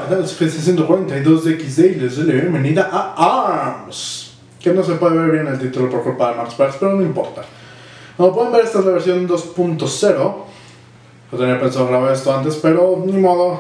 ¿qué tal? Soy 142 de XD y les doy la bienvenida a ARMS. Que no se puede ver bien el título por culpa de Max Parks, pero no importa. Como pueden ver, esta es la versión 2.0. Yo tenía pensado grabar esto antes, pero ni modo.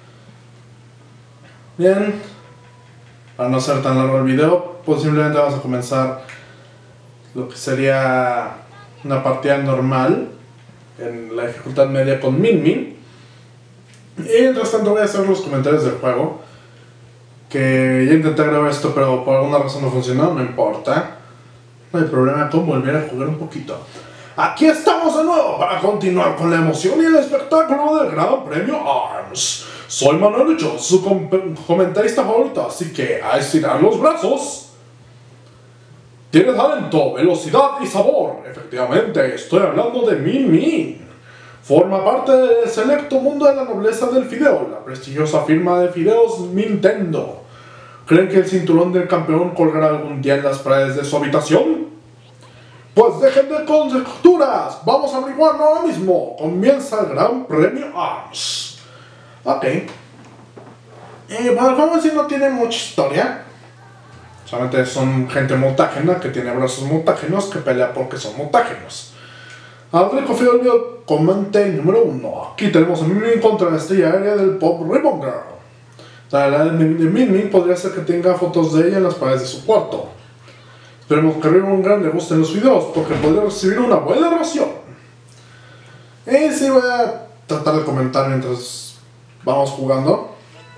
Bien. Para no ser tan largo el video, pues simplemente vamos a comenzar lo que sería una partida normal en la dificultad media con Min Min. Y mientras tanto voy a hacer los comentarios del juego. Que ya intenté grabar esto, pero por alguna razón no funcionó, no importa. No hay problema con volver a jugar un poquito. Aquí estamos de nuevo para continuar con la emoción y el espectáculo del Gran Premio ARMS. Soy Manuel Ucho, su comentarista favorito, así que a estirar los brazos. Tiene talento, velocidad y sabor. Efectivamente, estoy hablando de Min Min. Forma parte del selecto mundo de la nobleza del fideo, la prestigiosa firma de fideos Nintendo. ¿Creen que el cinturón del campeón colgará algún día en las paredes de su habitación? Pues dejen de conjeturas, vamos a averiguarlo ahora mismo. Comienza el Gran Premio ARMS. Ok. Bueno, el juego en sí no tiene mucha historia. Solamente son gente mutágena que tiene brazos mutágenos que pelea porque son mutágenos. Al confío el video comente número 1. Aquí tenemos a Min Min contra la estrella aérea del pop Ribbon Girl. La de Min Min podría ser que tenga fotos de ella en las paredes de su cuarto. Esperemos que a Ribbon Girl le gusten los videos porque podría recibir una buena ración. Y sí, voy a tratar de comentar mientras vamos jugando.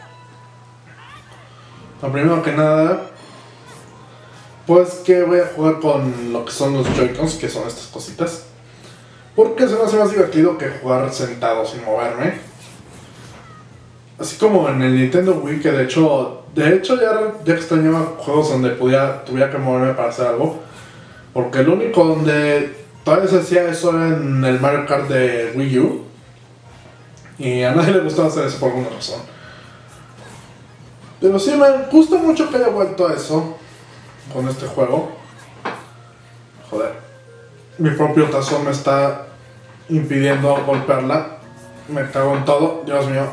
Lo primero que nada, pues que voy a jugar con lo que son los Joy-Cons, que son estas cositas. Porque se me hace más divertido que jugar sentado sin moverme. Así como en el Nintendo Wii, que de hecho ya extrañaba juegos donde tuviera que moverme para hacer algo. Porque el único donde todavía se hacía eso era en el Mario Kart de Wii U. Y a nadie le gustaba hacer eso por alguna razón. Pero sí, me gusta mucho que haya vuelto a eso con este juego. Joder. Mi propio tazón me está impidiendo golpearla. Me cago en todo, Dios mío.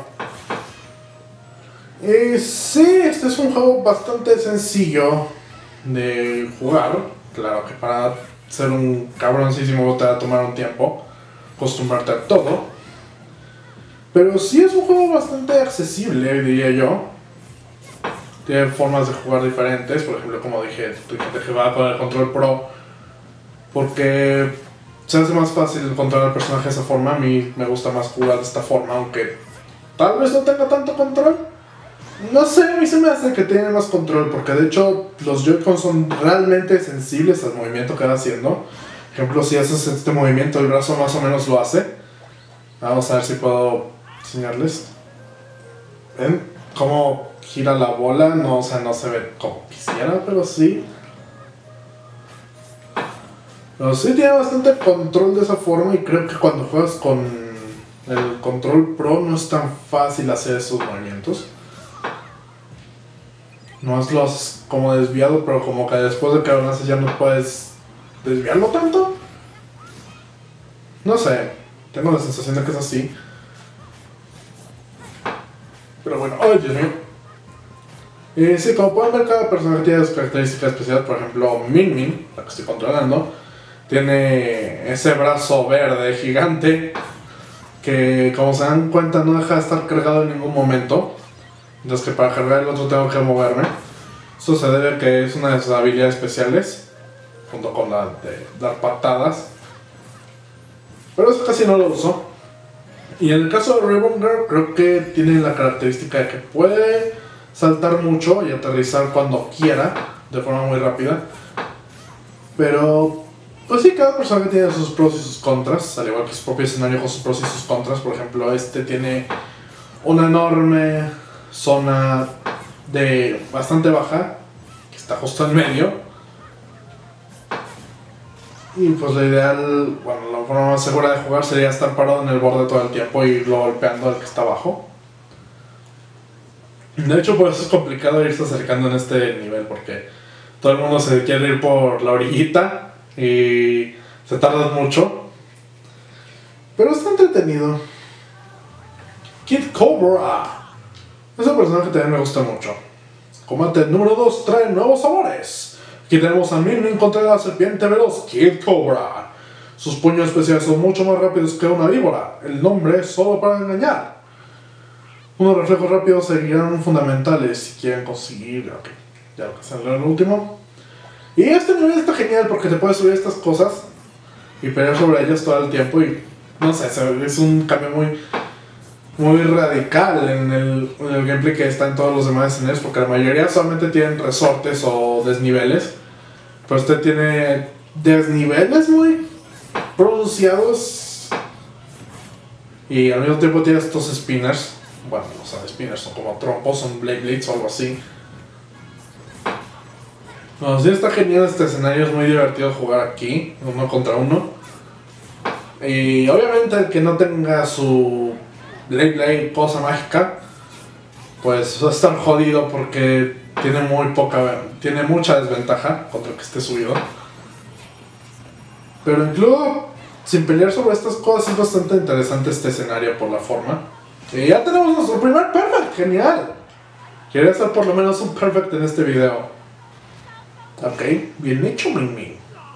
Y sí, este es un juego bastante sencillo de jugar. Claro que para ser un cabroncísimo te va a tomar un tiempo acostumbrarte a todo. Pero sí es un juego bastante accesible, diría yo. Tiene formas de jugar diferentes. Por ejemplo, como dije, te va con el control pro, porque se hace más fácil controlar al personaje de esa forma. A mí me gusta más jugar de esta forma, aunque tal vez no tenga tanto control. No sé, a mí se me hace que tiene más control, porque de hecho los Joy-Con son realmente sensibles al movimiento que va haciendo. Por ejemplo, si haces este movimiento, el brazo más o menos lo hace. Vamos a ver si puedo enseñarles. ¿Ven cómo gira la bola? No, o sea, no se ve como quisiera, pero sí. Pero sí tiene bastante control de esa forma, y creo que cuando juegas con el control pro no es tan fácil hacer esos movimientos. No es los como desviado, pero como que después de que lo haces ya no puedes desviarlo tanto. No sé, tengo la sensación de que es así. Pero bueno, ¡ay, Dios mío! Sí, como pueden ver, cada personaje tiene sus características especiales. Por ejemplo, Min Min, la que estoy controlando, tiene ese brazo verde gigante que, como se dan cuenta, no deja de estar cargado en ningún momento. Entonces, que para cargar el otro tengo que moverme. Eso se debe a que es una de sus habilidades especiales, junto con la de dar patadas. Pero eso casi no lo uso. Y en el caso de Ribbon Girl, creo que tiene la característica de que puede saltar mucho y aterrizar cuando quiera, de forma muy rápida. Pero pues sí, cada personaje tiene sus pros y sus contras, al igual que su propio escenario con sus pros y sus contras. Por ejemplo, este tiene una enorme zona de bastante baja, que está justo en medio. Y pues lo ideal, bueno, la forma más segura de jugar sería estar parado en el borde todo el tiempo y irlo golpeando al que está abajo. De hecho, por eso es complicado irse acercando en este nivel, porque todo el mundo se quiere ir por la orillita y se tarda mucho. Pero está entretenido. Kid Cobra. Es un personaje que también me gusta mucho. Combate número 2 trae nuevos sabores. Aquí tenemos a Min contra la serpiente veloz Kid Cobra. Sus puños especiales son mucho más rápidos que una víbora. El nombre es solo para engañar. Unos reflejos rápidos seguirán fundamentales si quieren conseguir... Ok, ya lo que salió el último. Y este nivel está genial porque te puedes subir estas cosas y pelear sobre ellas todo el tiempo y... No sé, es un cambio muy radical en el gameplay que está en todos los demás escenarios, porque la mayoría solamente tienen resortes o desniveles, pero este tiene desniveles muy pronunciados y al mismo tiempo tiene estos spinners. Bueno, no son spinners, son como trompos, son blade blades o algo así. No, sí está genial este escenario, es muy divertido jugar aquí, 1 contra 1. Y obviamente el que no tenga su Blade cosa mágica, pues va a estar jodido porque tiene mucha desventaja contra el que esté subido. Pero incluso sin pelear sobre estas cosas es bastante interesante este escenario por la forma. Y ya tenemos nuestro primer perfect, genial. Quería hacer por lo menos un perfect en este video. Ok, bien hecho, Min Min.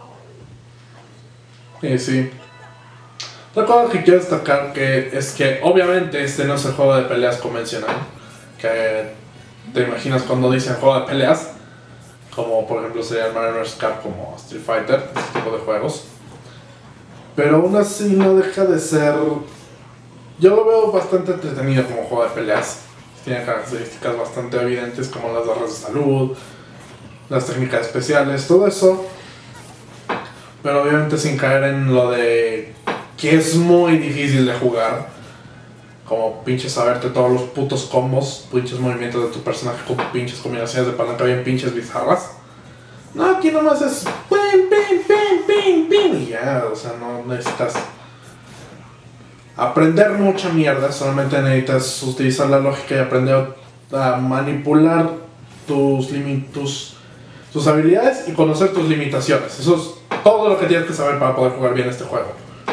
Sí. Otra cosa que quiero destacar es que obviamente este no es el juego de peleas convencional que te imaginas cuando dicen juego de peleas, como por ejemplo sería el Mario vs. Capcom como Street Fighter, este tipo de juegos. Pero aún así no deja de ser... Yo lo veo bastante entretenido como juego de peleas. Tiene características bastante evidentes como las barras de salud, las técnicas especiales, todo eso. Pero obviamente sin caer en lo de que es muy difícil de jugar, como pinches saberte todos los putos combos, pinches movimientos de tu personaje con pinches combinaciones de palanca bien pinches bizarras. No, aquí nomás es pin, pin, pin, pin, pin y ya, o sea, no necesitas aprender mucha mierda, solamente necesitas utilizar la lógica y aprender a manipular tus habilidades y conocer tus limitaciones. Eso es todo lo que tienes que saber para poder jugar bien este juego.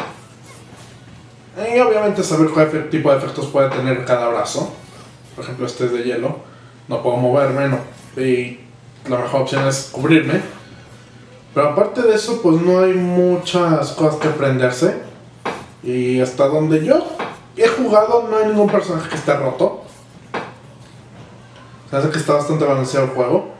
Y obviamente saber qué tipo de efectos puede tener cada brazo. Por ejemplo, este es de hielo, no puedo moverme, y la mejor opción es cubrirme. Pero aparte de eso, pues no hay muchas cosas que aprenderse. Y hasta donde yo he jugado no hay ningún personaje que esté roto. Se hace que está bastante balanceado el juego.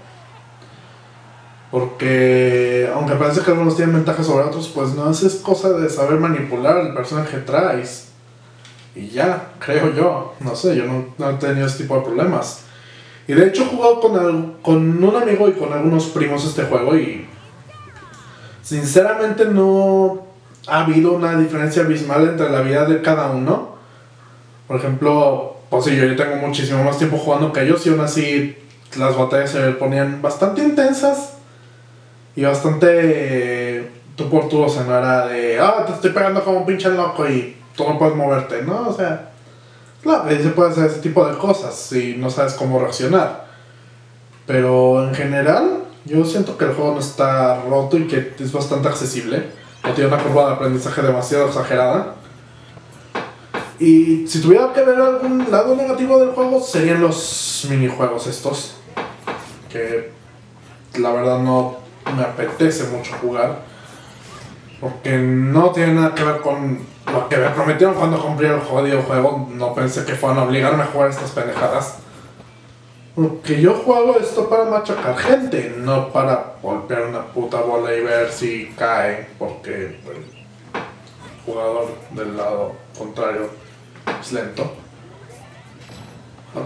Porque aunque parece que algunos tienen ventajas sobre otros, pues no, es cosa de saber manipular al personaje que traes. Y ya, creo yo. No sé, yo no he tenido ese tipo de problemas. Y de hecho he jugado con un amigo y con algunos primos este juego y... Sinceramente no ha habido una diferencia abismal entre la vida de cada uno. Por ejemplo, pues sí, yo tengo muchísimo más tiempo jugando que ellos y aún así las batallas se ponían bastante intensas. Y bastante tú por tú, o sea, no era de te estoy pegando como un pinche loco y tú no puedes moverte, ¿no? O sea, claro, se puede hacer ese tipo de cosas si no sabes cómo reaccionar. Pero en general, yo siento que el juego no está roto y que es bastante accesible. No tiene una curva de aprendizaje demasiado exagerada. Y si tuviera que ver algún lado negativo del juego, serían los minijuegos estos. Que la verdad no me apetece mucho jugar porque no tiene nada que ver con lo que me prometieron cuando compré el jodido juego. No pensé que fueran a obligarme a jugar estas pendejadas, porque yo juego esto para machacar gente, no para golpear una puta bola y ver si cae porque el jugador del lado contrario es lento. Ok,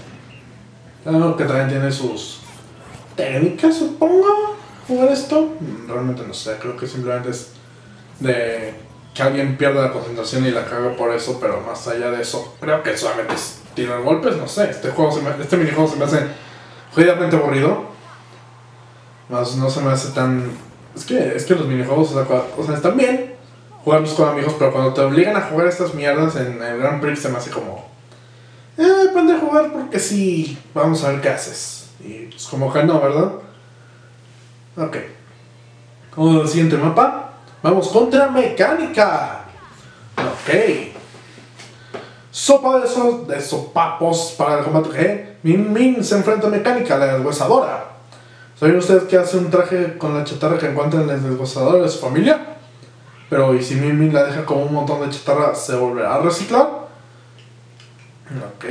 claro que también tiene sus técnicas, supongo, jugar esto. Realmente no sé, creo que simplemente es de que alguien pierda la concentración y la caga por eso, pero más allá de eso, creo que solamente es tirar golpes, no sé. Este minijuego se me hace jodidamente aburrido. Más no se me hace tan... Es que los minijuegos, o sea, están bien jugarlos con amigos, pero cuando te obligan a jugar estas mierdas en el Grand Prix se me hace como... aprende a jugar porque sí, vamos a ver qué haces. Y pues como que no, ¿verdad? Ok. Vamos al siguiente mapa. Vamos contra mecánica. Ok. Sopa de sopapos para el combate G. Min Min se enfrenta a Mecánica, la deshuesadora. ¿Saben ustedes que hace un traje con la chatarra que encuentran en el deshuesador de su familia? Pero ¿y si Min Min la deja como un montón de chatarra, se volverá a reciclar? Ok.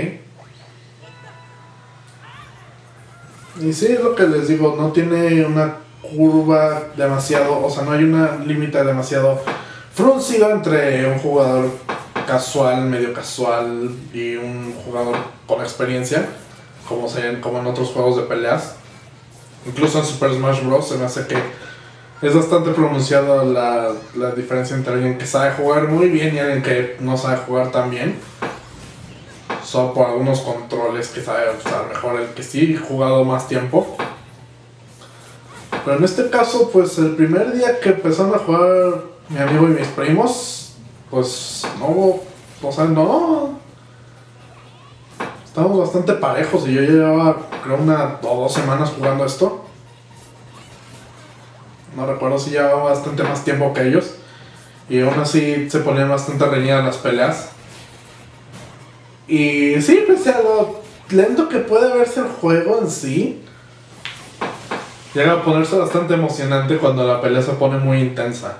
Y sí, es lo que les digo, no tiene una curva demasiado, o sea, no hay una límite demasiado fruncido entre un jugador casual, medio casual y un jugador con experiencia, como en otros juegos de peleas. Incluso en Super Smash Bros. Se me hace que es bastante pronunciada la diferencia entre alguien que sabe jugar muy bien y alguien que no sabe jugar tan bien. Solo por algunos controles que sabe usar mejor el que sí ha jugado más tiempo. Pero en este caso, pues el primer día que empezaron a jugar mi amigo y mis primos, pues no, o sea, no. Estábamos bastante parejos y yo llevaba, creo, 1 o 2 semanas jugando esto. No recuerdo si llevaba bastante más tiempo que ellos. Y aún así se ponían bastante reñidas las peleas. Y sí, pese a lo lento que puede verse el juego en sí, llega a ponerse bastante emocionante cuando la pelea se pone muy intensa.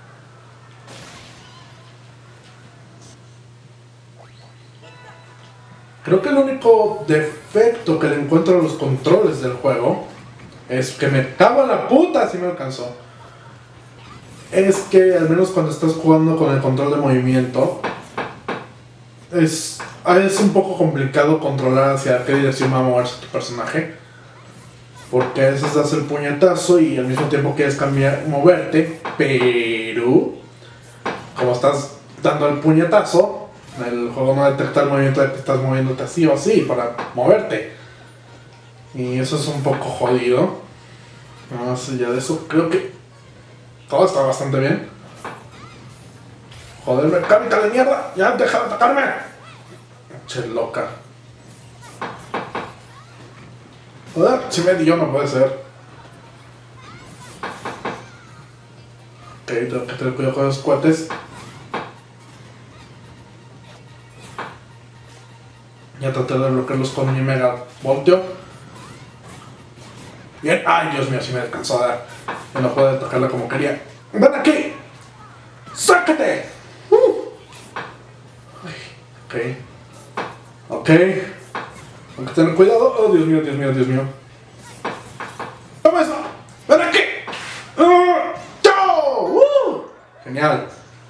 Creo que el único defecto que le encuentro a los controles del juego es que me cago en la puta si me alcanzó. Es que al menos cuando estás jugando con el control de movimiento es un poco complicado controlar hacia qué dirección va a moverse tu personaje, porque a veces das el puñetazo y al mismo tiempo quieres moverte, pero como estás dando el puñetazo, el juego no detecta el movimiento de que estás moviéndote así o así para moverte, y eso es un poco jodido. Más allá de eso, creo que todo está bastante bien. Joder, mecánica de mierda, ya deja de atacarme. Che loca. Joder, si me dio, no puede ser. Ok, tengo que tener cuidado con los cohetes. Ya traté de bloquearlos con mi mega voltio. Bien, ay Dios mío, si me alcanzó a dar. Ya no puedo tocarla como quería. ¡Ven aquí! ¡Sácate! Ok. Ok. Hay que tener cuidado. Oh, Dios mío, Dios mío, Dios mío. ¡Toma eso! ¡Ven aquí! ¡Chao! Genial.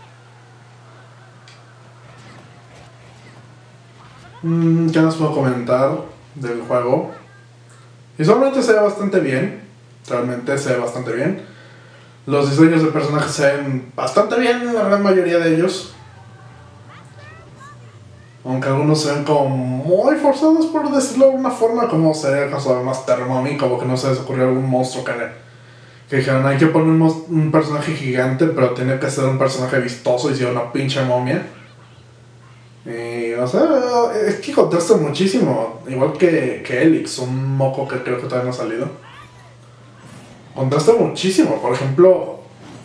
¿Qué más puedo comentar del juego? Visualmente se ve bastante bien. Realmente se ve bastante bien. Los diseños de personajes se ven bastante bien, la gran mayoría de ellos. Aunque algunos se ven como muy forzados, por decirlo de alguna forma, como sería el caso de Master Mommy, como que no se les ocurrió algún monstruo que dijeron hay que poner un personaje gigante, pero tiene que ser un personaje vistoso y ser una pinche momia. Y, o sea, es que contrasta muchísimo, igual que Elix, un moco que creo que todavía no ha salido. Contrasta muchísimo, por ejemplo,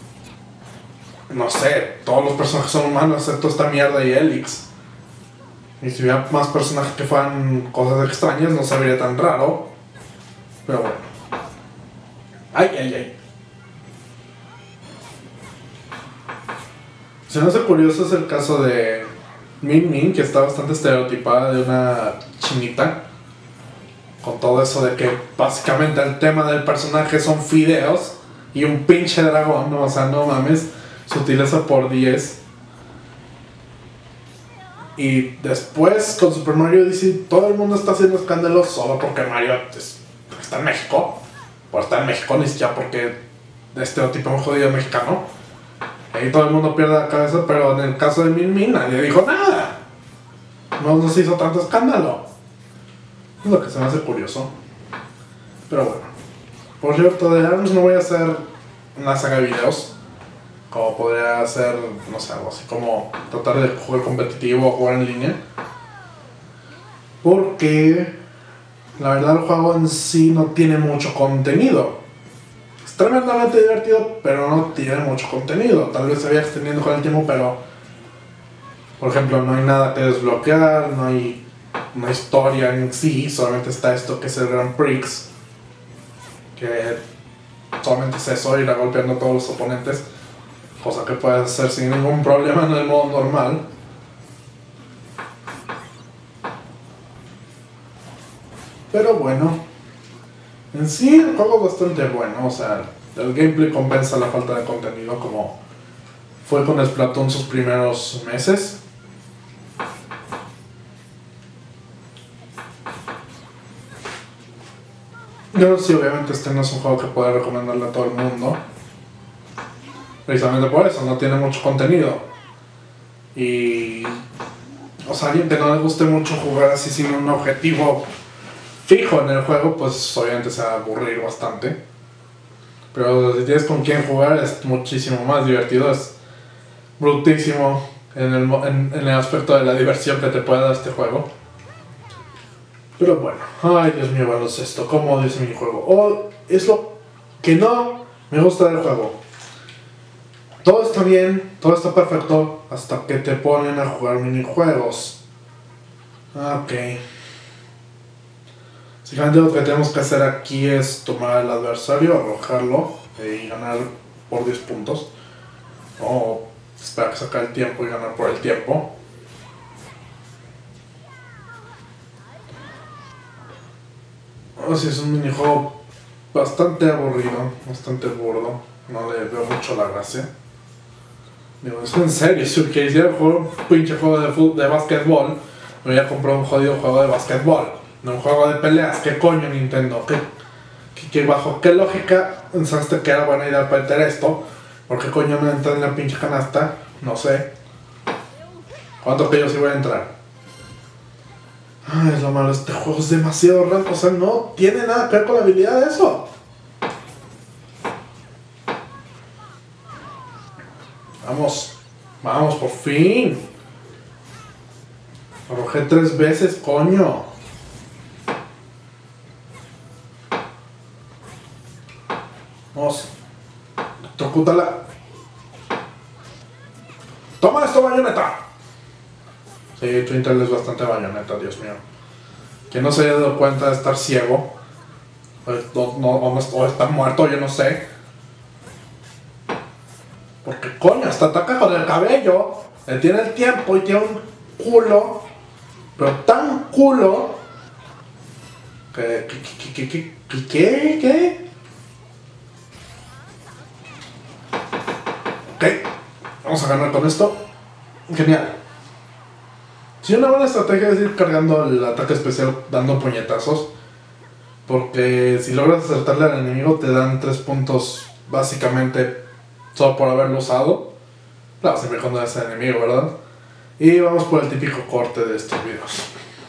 no sé, todos los personajes son humanos excepto esta mierda y Elix. Y si hubiera más personajes que fueran cosas extrañas, no se vería tan raro. Pero bueno. ¡Ay, ay, ay! Se me hace curioso es el caso de Min Min, que está bastante estereotipada de una chinita. Con todo eso de que básicamente el tema del personaje son fideos y un pinche dragón, ¿no? O sea, no mames, sutileza por 10. Y después con Super Mario Odyssey todo el mundo está haciendo escándalo solo porque Mario está en México. Por estar en México, ni siquiera porque de estereotipo un jodido mexicano. Y todo el mundo pierde la cabeza, pero en el caso de Min Min nadie dijo nada. No se hizo tanto escándalo. Es lo que se me hace curioso. Pero bueno. Por cierto, de ARMS no voy a hacer una saga de videos. Como podría hacer, no sé, algo así como tratar de jugar competitivo o jugar en línea. Porque la verdad el juego en sí no tiene mucho contenido. Es tremendamente divertido, pero no tiene mucho contenido. Tal vez se vaya extendiendo con el tiempo, pero Por ejemplo, no hay nada que desbloquear, no hay una historia en sí, solamente está esto que es el Grand Prix, que solamente es eso, ir a golpeando a todos los oponentes, cosa que puedes hacer sin ningún problema en el modo normal. Pero bueno, en sí el juego es bastante bueno, o sea, el gameplay compensa la falta de contenido como fue con Splatoon sus primeros meses. Yo sí, obviamente este no es un juego que pueda recomendarle a todo el mundo. Precisamente por eso, no tiene mucho contenido. Y... o sea, alguien que no le guste mucho jugar así sin un objetivo fijo en el juego, pues obviamente se va a aburrir bastante. Pero si tienes con quién jugar es muchísimo más divertido, es brutísimo en el aspecto de la diversión que te puede dar este juego. Pero bueno, ay Dios mío, baloncesto, ¿cómo odio ese minijuego? Oh, es lo que no me gusta del juego. Todo está bien, todo está perfecto, hasta que te ponen a jugar minijuegos. Ok. Básicamente lo que tenemos que hacer aquí es tomar al adversario, arrojarlo y ganar por 10 puntos. O esperar que se acabe el tiempo y ganar por el tiempo. O sea, es un minijuego bastante aburrido, bastante burdo. No le veo mucho la gracia. Digo, es en serio, si quisiera jugar un pinche juego de básquetbol, me voy a comprar un jodido juego de básquetbol, no un juego de peleas. ¿Qué coño, Nintendo? ¿Bajo qué lógica pensaste que era buena idea meter esto? ¿Por qué coño no entra en la pinche canasta? No sé. ¿Cuánto que yo sí voy a entrar? Ay, es lo malo, este juego es demasiado raro, o sea, no tiene nada que ver con la habilidad de eso. Vamos, vamos, por fin. Arrojé 3 veces, coño. Vamos. Electrocútala. ¡Toma esto, bayoneta! Sí, Twitter es bastante bayoneta, Dios mío. Que no se haya dado cuenta de estar ciego. O estar muerto, yo no sé. Porque coño, hasta ataca con el cabello. Él tiene el tiempo y tiene un culo. Pero tan culo. ¿Qué? Ok, vamos a ganar con esto. Genial. Si una buena estrategia es ir cargando el ataque especial dando puñetazos. Porque si logras acertarle al enemigo te dan 3 puntos básicamente solo por haberlo usado. Claro, siempre cuando es el enemigo, ¿verdad? Y vamos por el típico corte de estos videos.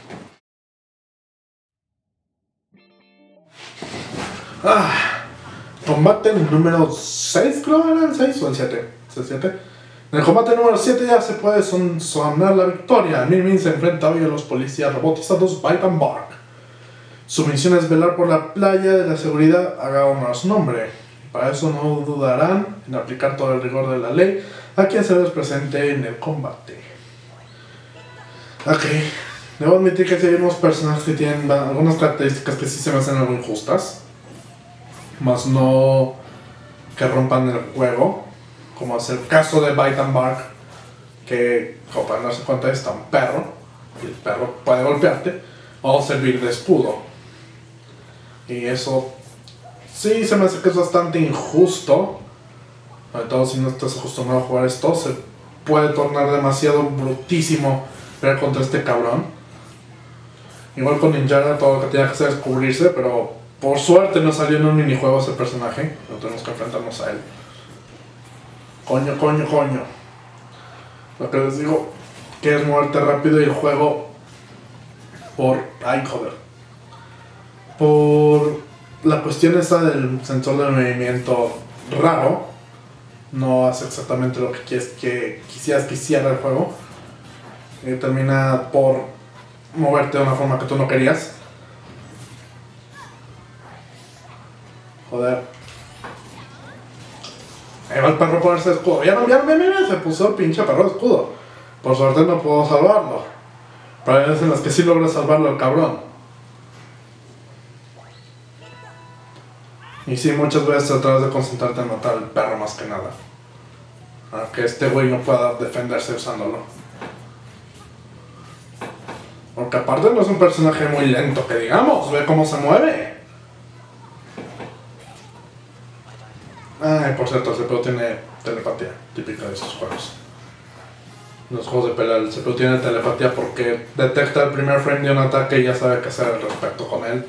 Combate número 6, creo era el 6 o el 7. ¿El 7? En el combate número 7 ya se puede sonar la victoria. Min Min se enfrenta hoy a los policías robotizados Bite and Bark. Su misión es velar por la playa de la seguridad, haga honor a su nombre. Para eso no dudarán en aplicar todo el rigor de la ley a quien se les presente en el combate. Ok, debo admitir que sí hay unos personajes que tienen algunas características que sí se me hacen algo injustas. Más no que rompan el juego, como es el caso de Bite and Bark, que como pueden darse cuenta está un perro, y el perro puede golpearte o servir de escudo. Y eso sí se me hace que es bastante injusto, sobre todo si no estás acostumbrado a jugar esto, se puede tornar demasiado brutísimo pelear contra este cabrón. Igual con Ninjara todo lo que tenía que hacer es cubrirse, pero por suerte no salió en un minijuego ese personaje, no tenemos que enfrentarnos a él. Coño. Lo que les digo, que es moverte rápido y el juego por la cuestión esa del sensor de movimiento raro, no hace exactamente lo que quisieras que hiciera el juego. Y termina por moverte de una forma que tú no querías. Joder. Ahí va el perro a ponerse escudo. Ya no, se puso el pinche perro de escudo. Por suerte no puedo salvarlo. Pero hay veces en las que sí logro salvarlo el cabrón. Y sí, muchas veces tratas de concentrarte en matar al perro más que nada. Aunque este güey no pueda defenderse usándolo. Porque aparte no es un personaje muy lento, que digamos, ve cómo se mueve. Ay, por cierto, el CPU tiene telepatía, típica de esos juegos. En los juegos de pelea, el CPU tiene telepatía porque detecta el primer frame de un ataque y ya sabe qué hacer al respecto con él.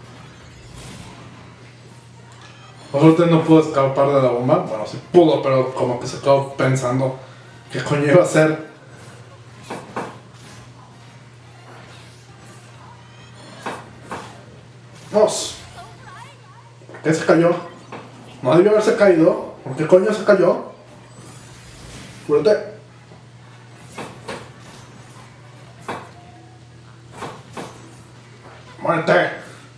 Por suerte no pudo escapar de la bomba. Bueno, sí pudo, pero como que se quedó pensando qué coño iba a hacer. ¡Vamos! ¿Por qué se cayó? No debió haberse caído. ¿Por qué coño se cayó? ¡Fuerte! ¡Muerte!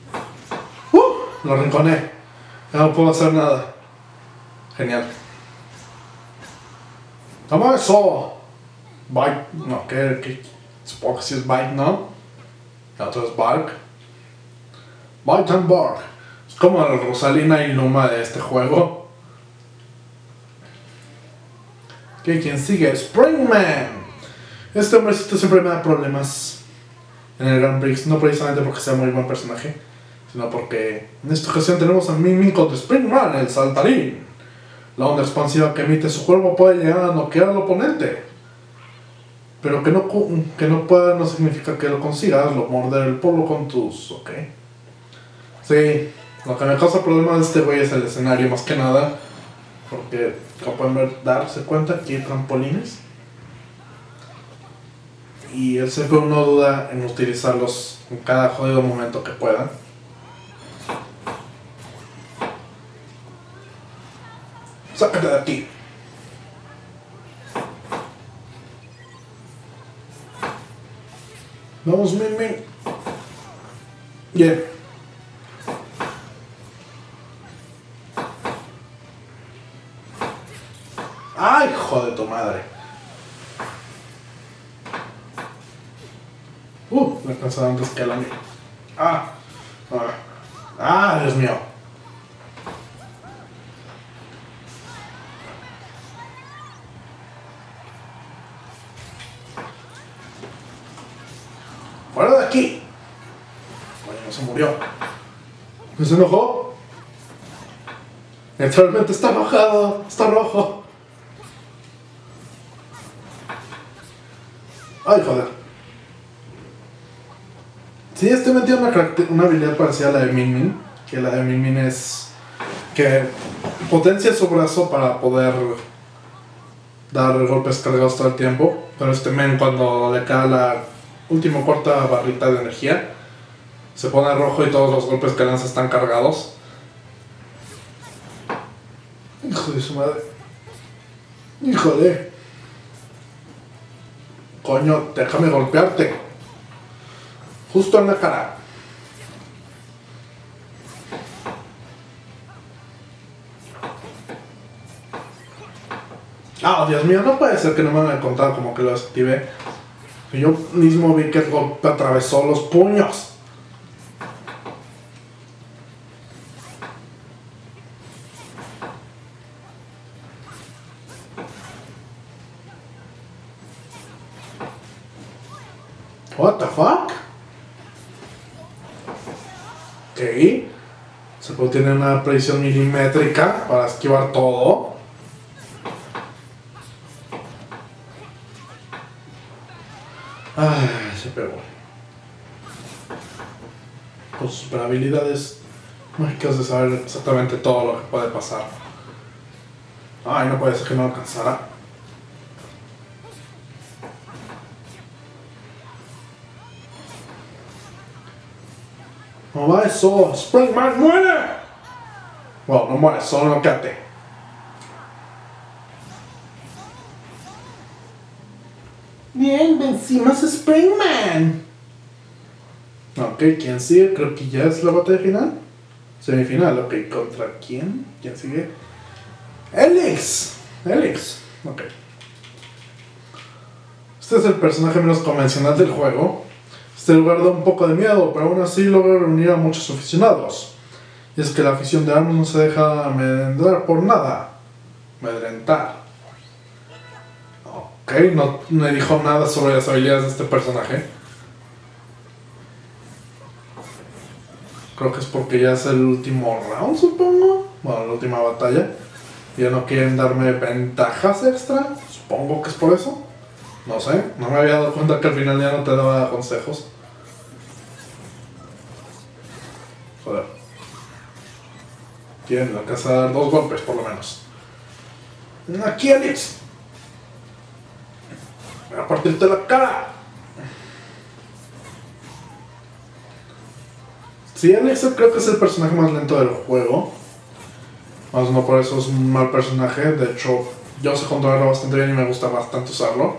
Lo rinconé. Ya no puedo hacer nada. Genial. ¡Toma eso! Bite. No, ¿qué? Supongo que sí es Bite, ¿no? El otro es Bark. Bite and Bark. Es como la Rosalina y Luma de este juego. ¿Quién sigue? Springman. Este hombrecito siempre me da problemas en el Grand Prix. No precisamente porque sea muy buen personaje, sino porque en esta ocasión tenemos a Min Min contra Springman, el saltarín. La onda expansiva que emite su cuerpo puede llegar a noquear al oponente. Pero que no pueda no significa que lo consigas, lo morder el polvo con tus... ok. Sí, lo que me causa problemas de este güey es el escenario más que nada. Porque, como pueden ver, darse cuenta, aquí hay trampolines. Y el CPU no duda en utilizarlos en cada jodido momento que pueda. ¡Sácate de aquí! Vamos, Min Min. Bien. ¡Ay, hijo de tu madre! Me alcanzó antes que el año. Dios mío. ¡Fuera de aquí! Bueno, no se murió. ¿No se enojó? Literalmente está enojado. Está rojo. ¡Ay, joder! Sí, este me tiene una habilidad parecida a la de Min Min. Que la de Min Min es que potencia su brazo para poder dar golpes cargados todo el tiempo. Pero este men, cuando le cae la última cuarta barrita de energía, se pone rojo y todos los golpes que lanza están cargados. Hijo de su madre. Híjole. Coño, déjame golpearte. Justo en la cara. Dios mío, no puede ser que no me haya contado como que lo desactivé. Yo mismo vi que el golpe atravesó los puños. What the fuck? Ok. Se puede tener una precisión milimétrica para esquivar todo. Se pegó. Con sus super habilidades mágicas de saber exactamente todo lo que puede pasar. No puede ser que no alcanzara. No va eso, Springman muere. Bueno, no muere, solo no cate. Bien, vencimos a Springman. Ok, ¿quién sigue? Creo que ya es la batalla final. Semifinal, ok, ¿contra quién? ¿Quién sigue? Alex. Ok. Este es el personaje menos convencional del juego. Este lugar da un poco de miedo, pero aún así logra reunir a muchos aficionados. Y es que la afición de Arms no se deja amedrentar por nada. Amedrentar. Ok, no me dijo nada sobre las habilidades de este personaje. Creo que es porque ya es el último round, supongo. Bueno, la última batalla. Ya no quieren darme ventajas extra. Supongo que es por eso. No sé, no me había dado cuenta que al final ya no te daba consejos. Joder. Tienen la casa de dar 2 golpes, por lo menos. Aquí, Alex. Voy a partirte la cara. Sí, Alex creo que es el personaje más lento del juego. Más no por eso es un mal personaje. De hecho, yo sé controlarlo bastante bien y me gusta bastante usarlo.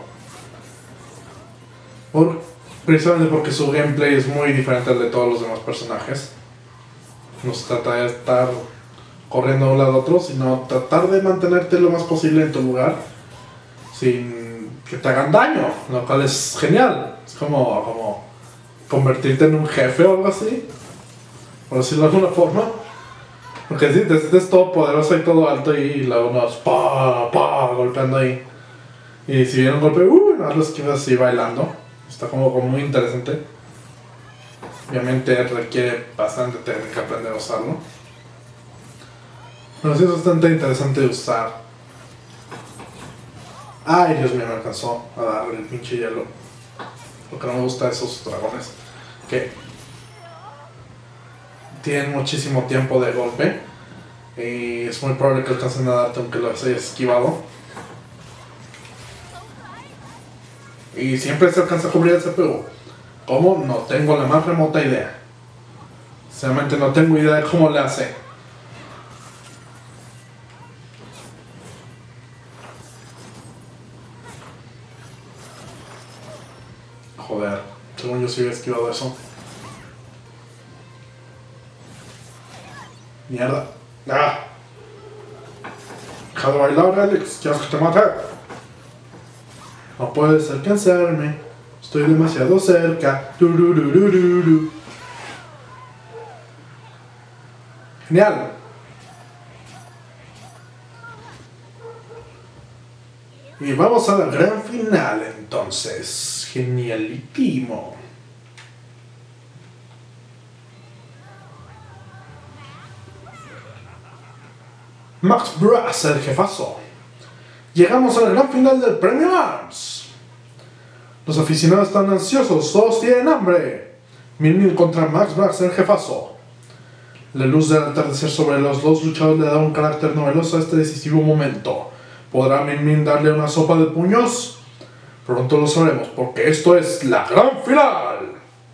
Precisamente porque su gameplay es muy diferente al de todos los demás personajes. No se trata de estar corriendo de un lado a otro, sino tratar de mantenerte lo más posible en tu lugar sin que te hagan daño, lo cual es genial. Es como convertirte en un jefe o algo así, por decirlo de alguna forma. Porque si te sientes todo poderoso y todo alto y luego nos golpeando ahí. Y si viene un golpe, no lo esquivas así bailando. Está como muy interesante. Obviamente requiere bastante técnica aprender a usarlo. Pero sí es bastante interesante de usar. Ay, Dios mío, me alcanzó a dar el pinche hielo. Lo que no me gusta de esos dragones, que tienen muchísimo tiempo de golpe. Y es muy probable que alcancen a darte aunque los hayas esquivado. Y siempre se alcanza a cubrir el CPU. ¿Cómo? No tengo la más remota idea. Sinceramente no tengo idea de cómo le hace. Joder, según yo sí había esquivado eso. Mierda. ¡Ah! Deja de bailar, Alex. ¿Quieres que te mate? No puedes alcanzarme. Estoy demasiado cerca. Genial. Y vamos a la gran final entonces. Genialísimo. Max Brass, el jefazo. Llegamos a la gran final del Premio Arms. Los aficionados están ansiosos, todos tienen hambre. Min contra Max Brass, el jefazo. La luz del atardecer sobre los dos luchadores le da un carácter novedoso a este decisivo momento. ¿Podrá Min darle una sopa de puños? Pronto lo sabremos, porque esto es la gran final.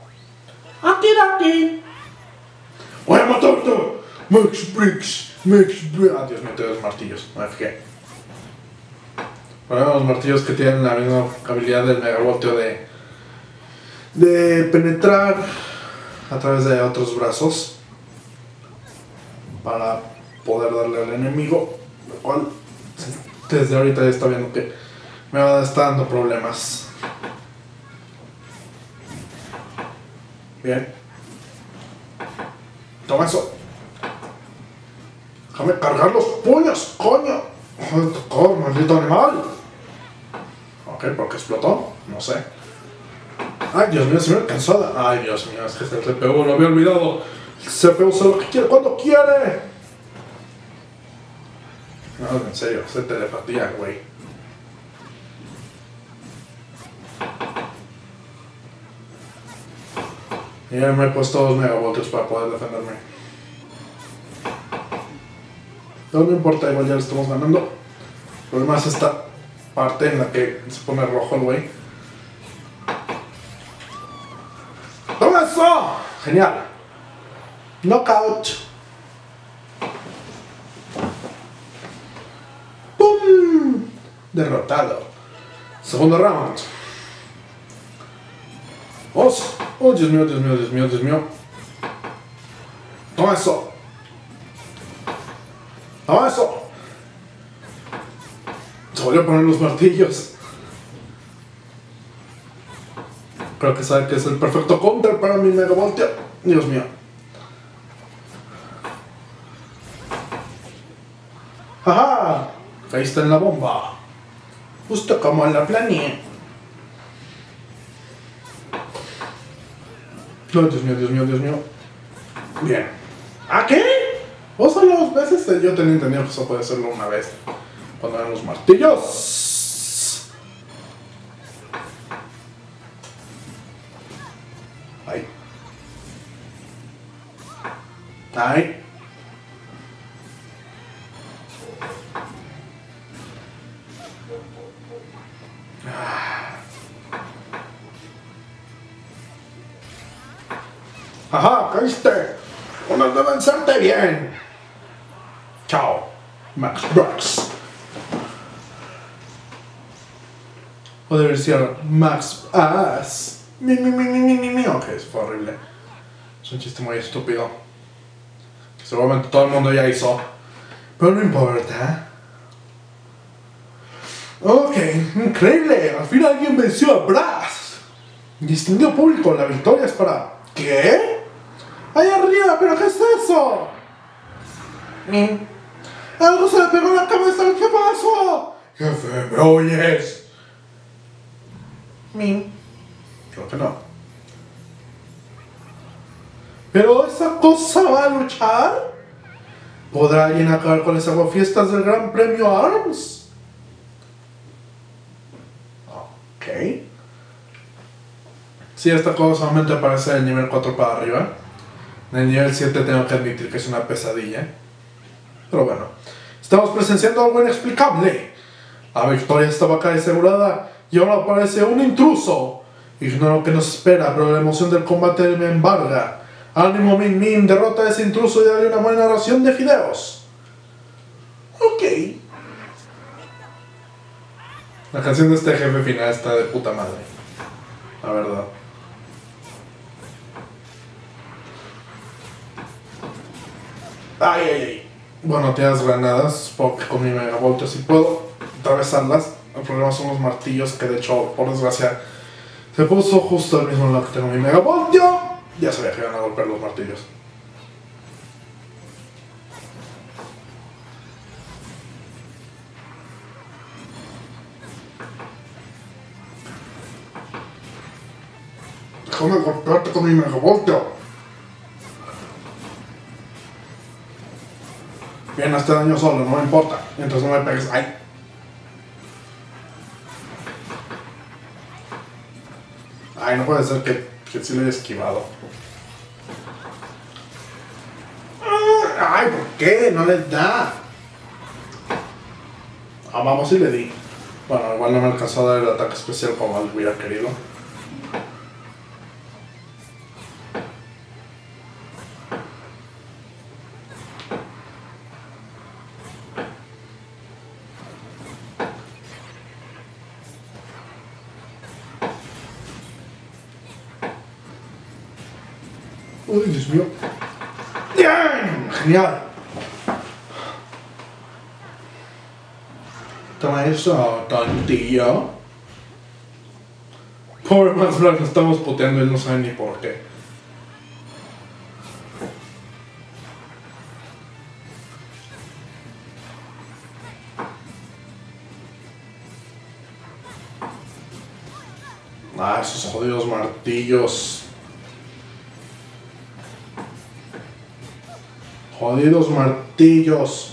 Aquí. Voy a matarte. Max Briggs. Ah, Dios mío, te doy los martillos, no me fijé. Bueno, los martillos que tienen la misma habilidad del megavolteo de penetrar a través de otros brazos para poder darle al enemigo, lo cual desde ahorita ya está viendo que me va a estar dando problemas. Bien. Toma eso. Déjame cargar los puños, coño. ¡Oh, maldito animal! Ok, ¿por qué explotó? No sé. Ay, Dios mío, se me ha cansado. Ay, Dios mío, es que este CPU lo había olvidado. El CPU sabe lo que quiere cuando quiere. No, en serio, es telepatía, güey. Ya me he puesto 2 megavoltios para poder defenderme. No me importa, igual ya lo estamos ganando. El problema es esta parte en la que se pone rojo el güey. ¡Toma eso! Genial. Knockout. ¡Pum! Derrotado. Segundo round. Oh, Dios mío, Dios mío, Dios mío, Dios mío. Toma eso. ¡Toma eso! Se volvió a poner los martillos. Creo que sabe que es el perfecto counter para mi megavoltio. Dios mío. ¡Ajá! Caíste en la bomba. Justo como la planeé. No, Dios mío, Dios mío, Dios mío. Bien. ¿A qué? ¿O solo dos veces? Yo tenía entendido que eso puede hacerlo una vez. Cuando eran los martillos. Ay. Ay. ¡Ajá! ¡Caíste! ¡Unos de vencerte bien! ¡Chao! Max Brooks. O debería decir Max Ass. Ok, eso fue horrible. Es un chiste muy estúpido. Que seguramente todo el mundo ya hizo. Pero no importa. Ok, increíble. Al fin alguien venció a Brass. Distinguido público, la victoria es para... ¿Qué? ¡Ahí arriba! ¿Pero qué es eso? ¡Algo se le pegó en la cabeza! ¿Qué pasó? ¡Jefe, me oyes! Creo que no. ¿Pero esa cosa va a luchar? ¿Podrá alguien acabar con las aguafiestas del Gran Premio ARMS? Ok. Si esta cosa solamente aparece del nivel 4 para arriba. En el nivel 7 tengo que admitir que es una pesadilla. Pero bueno. Estamos presenciando algo inexplicable. La victoria estaba casi asegurada y ahora aparece un intruso. Ignoro que nos espera, pero la emoción del combate me embarga. Ánimo, Min Min, derrota a ese intruso y dale una buena ración de fideos. Ok. La canción de este jefe final está de puta madre. La verdad. Ay, ay, ay. Bueno, tienes granadas, porque con mi megavoltio sí puedo atravesarlas. El problema son los martillos, que de hecho, por desgracia, se puso justo el mismo lado que tengo mi megavoltio. Ya sabía que iban a golpear los martillos. Déjame golpearte con mi megavoltio. Bien, este daño solo, no me importa. Mientras no me pegues. ¡Ay! Ay, no puede ser que sí lo haya esquivado. ¡Ay! ¿Por qué? No les da. Ah, vamos y le di. Bueno, igual no me alcanzó a dar el ataque especial como él hubiera querido. Uy, Dios mío. ¡Bien! Genial. Toma eso, tontillo. Pobre Max Black, nos estamos puteando y él no sabe ni por qué. Ah, esos jodidos martillos. Jodidos martillos.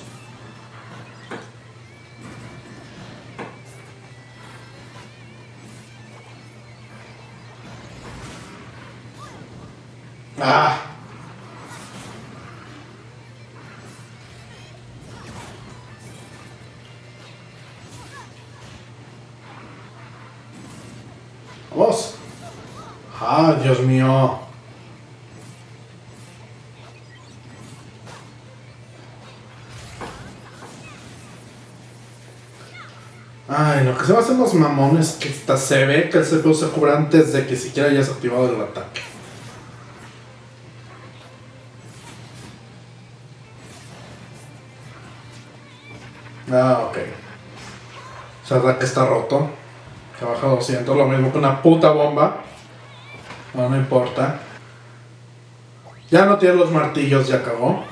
Ah. Vamos. Ah, Dios mío. Ay, lo que se va a hacer los mamones que hasta se ve que el CPU se cubre antes de que siquiera hayas activado el ataque. Ah, ok. Ese ataque está roto. Se baja 200, lo mismo que una puta bomba. No, no importa. Ya no tiene los martillos, ya cagó.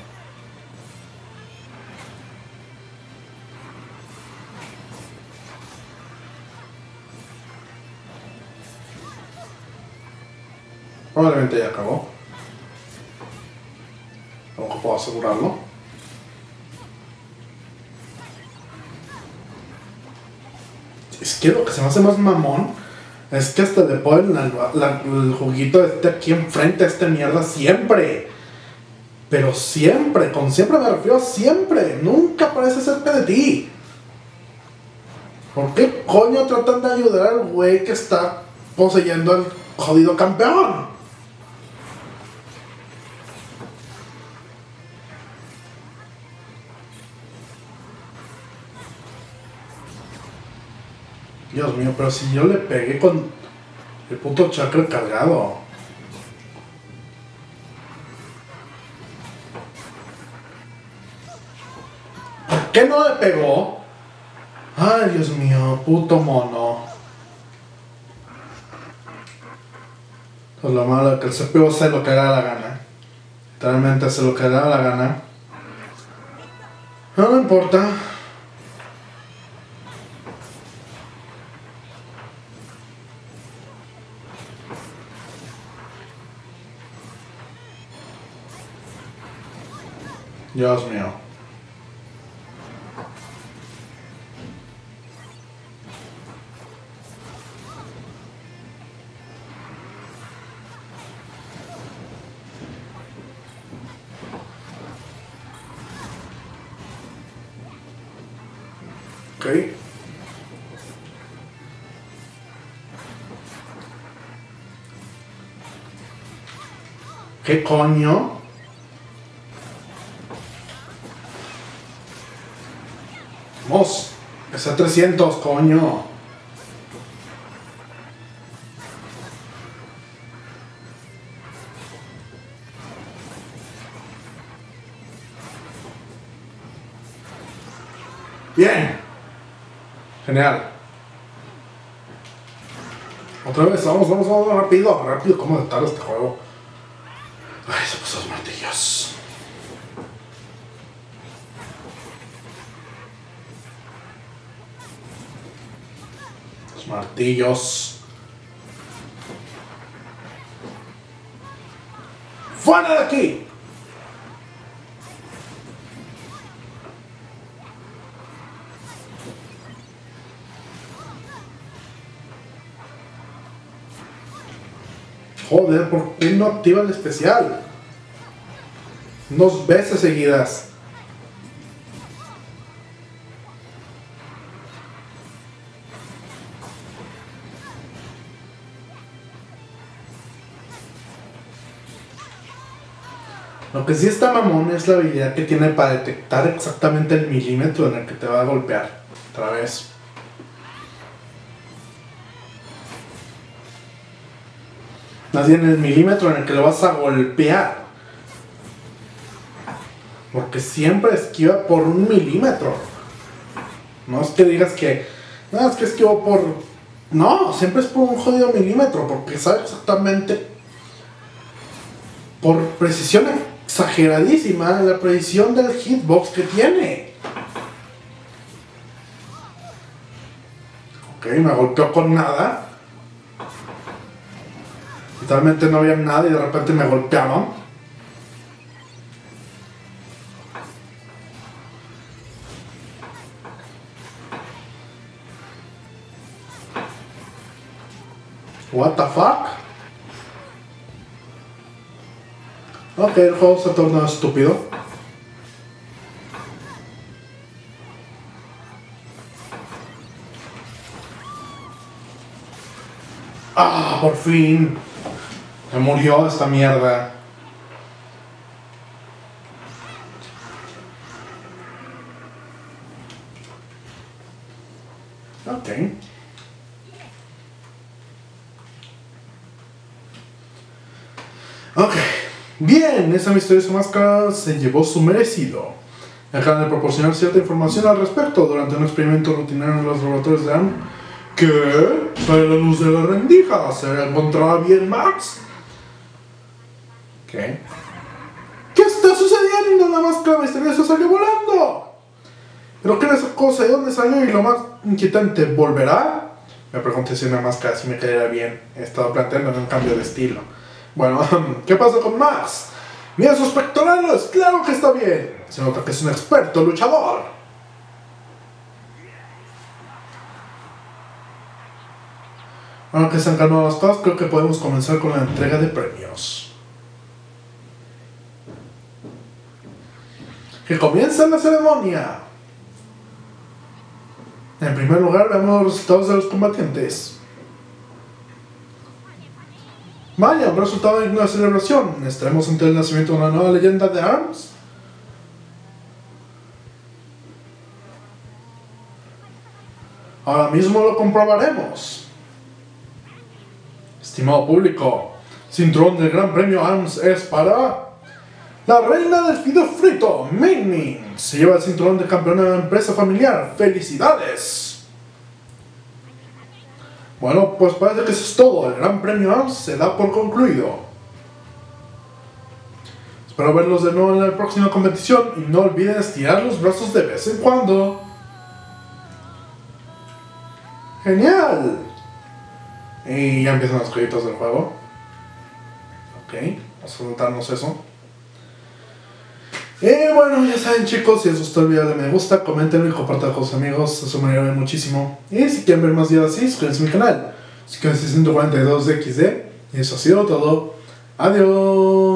Probablemente ya acabó. Tampoco puedo asegurarlo. Es que lo que se me hace más mamón es que hasta le ponen el juguito este aquí enfrente a esta mierda siempre. Pero siempre, con siempre me refiero a siempre. Nunca parece cerca de ti. ¿Por qué coño tratan de ayudar al güey que está poseyendo al jodido campeón? Dios mío, pero si yo le pegué con el puto chakra cargado. ¿Por qué no le pegó? Ay, Dios mío, puto mono. Pues lo malo es que el CPU hace lo que le da la gana. Literalmente hace lo que le da la gana. No importa. Dios mío. Ok. ¿Qué coño? Vamos, es a 300, coño. Bien. Genial. Otra vez, vamos, rápido, rápido. ¿Cómo de tarde este juego? Ay, se puso los martillos. Los martillos. ¡Fuera de aquí! Joder, ¿por qué no activa el especial? 2 veces seguidas. Lo que sí está mamón es la habilidad que tiene para detectar exactamente el milímetro en el que te va a golpear. Otra vez. Más bien el milímetro en el que lo vas a golpear. Porque siempre esquiva por 1 milímetro. No es que digas que... No, es que esquivó por... No, siempre es por un jodido milímetro. Porque sabe exactamente... Por precisión exageradísima la precisión del hitbox que tiene. Ok, me golpeó con nada. Literalmente no había nada y de repente me golpeaban. What the fuck? Ok, el juego se torna estúpido. Ah, por fin. Se murió esta mierda. Ok. Ok. Bien, esa misteriosa máscara se llevó su merecido. Acaban de proporcionar cierta información al respecto durante un experimento rutinario en los laboratorios de AM. ¿Qué? Sale la luz de la rendija. ¿Se encontraba bien, Max? ¿Qué? ¿Qué está sucediendo? La máscara misteriosa salió volando. ¿Pero qué era esa cosa? ¿De dónde salió? Y lo más inquietante, ¿volverá? Me pregunté si una máscara así me quedaría bien. He estado planteando un cambio de estilo. Bueno, ¿qué pasa con Max? ¡Mira sus pectorales! ¡Claro que está bien! Se nota que es un experto luchador. Ahora que se han calmado las cosas, creo que podemos comenzar con la entrega de premios. ¡Que comience la ceremonia! En primer lugar, veamos los resultados de los combatientes. Vaya, un resultado de una celebración. ¿Estaremos ante el nacimiento de una nueva leyenda de ARMS? Ahora mismo lo comprobaremos. Estimado público, el cinturón del Gran Premio ARMS es para... la reina del fideo frito, Min Min. Se lleva el cinturón de campeona de la empresa familiar. ¡Felicidades! Bueno, pues parece que eso es todo. El Gran Premio ARMS se da por concluido. Espero verlos de nuevo en la próxima competición y no olviden estirar los brazos de vez en cuando. ¡Genial! Y ya empiezan los créditos del juego. Ok, vamos a saltarnos eso. Y bueno, ya saben chicos, si les gustó el video de me gusta, comentenlo y compartan con sus amigos, eso me ayuda muchísimo. Y si quieren ver más videos así, suscríbanse a mi canal. Suscríbanse a 142XD. Y eso ha sido todo. Adiós.